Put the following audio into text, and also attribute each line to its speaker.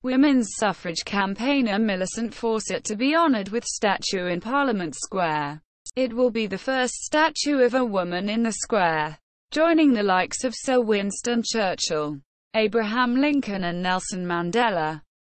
Speaker 1: women's suffrage campaigner Millicent Fawcett to be honoured with statue in Parliament Square. It will be the first statue of a woman in the square, joining the likes of Sir Winston Churchill, Abraham Lincoln and Nelson Mandela.